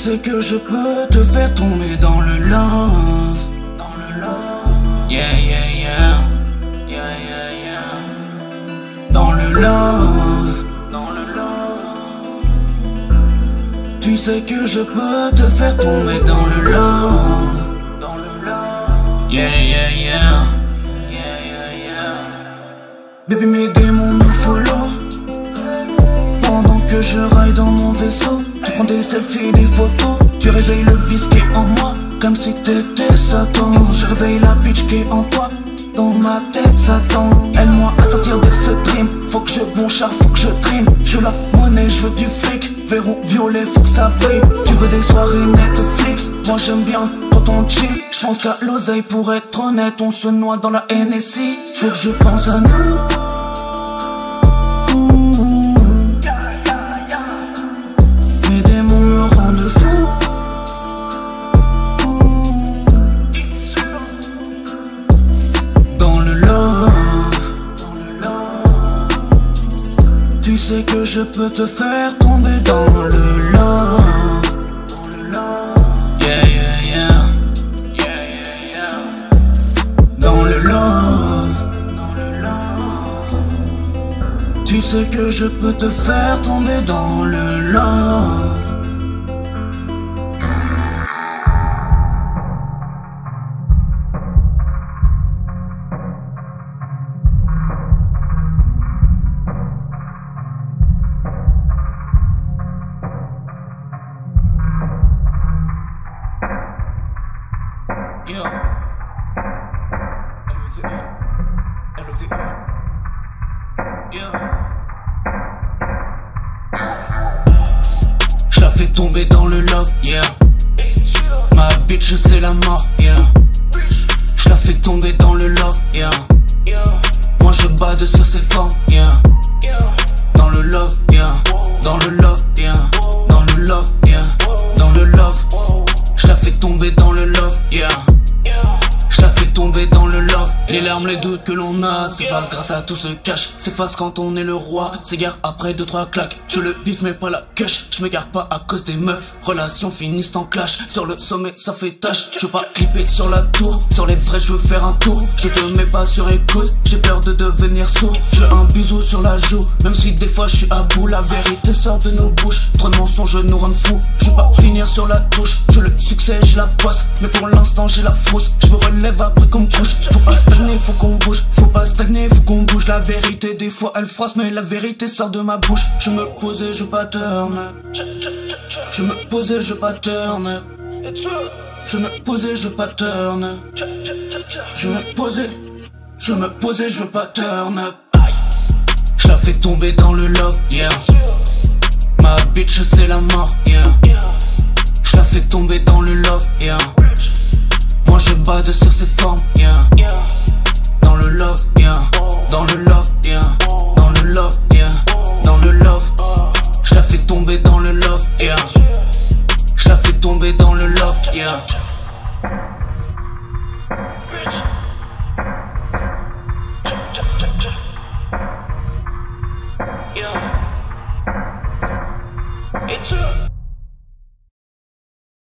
sais que je peux te faire tomber dans le love. Yeah, yeah, yeah. Yeah, yeah, yeah. Dans le love. Tu sais que je peux te faire tomber dans le love. Yeah, yeah, yeah. Yeah, yeah, yeah. Baby, mes démons me follow. Pendant que je raille dans mon vaisseau, tu prends des selfies, des photos. Tu réveilles le vice qui est en moi, comme si t'étais Satan. Je réveille la bitch qui est en toi, dans ma tête Satan. Aide-moi à sortir de ce dream. Faut que je bon char, faut que je trim. Je veux la monnaie, je veux du fric. Verrou violet, faut que ça brille. Tu veux des soirées Netflix, moi j'aime bien quand on chill. J'pense qu'à l'oseille pour être honnête, on se noie dans la NSI. Faut que je pense à nous. Mes démons me rendent fou. Dans le love. Tu sais que je peux te faire tomber dans le love. Yeah, yeah, yeah. Yeah, yeah, yeah. Dans le love. Tu sais que je peux te faire tomber dans le love. Yeah. LOVE. Yeah. J'la fais tomber dans le love, yeah. Ma bitch c'est la mort, yeah. J'la fais tomber dans le love, yeah. Moi je bade sur ses formes, yeah. Dans le love, yeah. Dans le love, yeah. Dans le love, yeah. Dans le love. J'la fais tomber dans le love, yeah. J'la fais tomber dans le love. Les larmes, les doutes que l'on a s'effacent grâce à tout ce cash. S'efface quand on est le roi, s'égare après 2-3 claques. Je le biffe mais pas la cash. Je m'égare pas à cause des meufs. Relations finissent en clash. Sur le sommet ça fait tâche. Je veux pas clipper sur la tour. Sur les vrais je veux faire un tour. Je te mets pas sur écoute. J'ai peur de devenir sourd. Je veux un bisou sur la joue. Même si des fois je suis à bout. La vérité sort de nos bouches. Trop de mensonges nous rendent fous. Je veux pas finir sur la touche. Je le succès j'ai la poisse. Mais pour l'instant j'ai la frousse. Je me relève après qu'on me couche. Faut pas stagner, faut qu'on bouge. Faut pas stagner, faut qu'on bouge. La vérité des fois elle froisse, mais la vérité sort de ma bouche. Je me posais, je veux pas turn up. Je me posais, je veux pas turn up. Je me posais, je veux pas turn up. Je me posais, je me posais, je veux pas turn up. J'la fais tomber dans le love, yeah. Ma bitch c'est la mort, yeah. J'la fais tomber dans le love, yeah. Moi je bade sur ses formes, yeah. Dans le love, yeah. Dans le love, yeah. Dans le love, yeah. Dans le love. J'la fais tomber dans le love, yeah. J'la fais tomber dans le love, yeah. Yeah. It's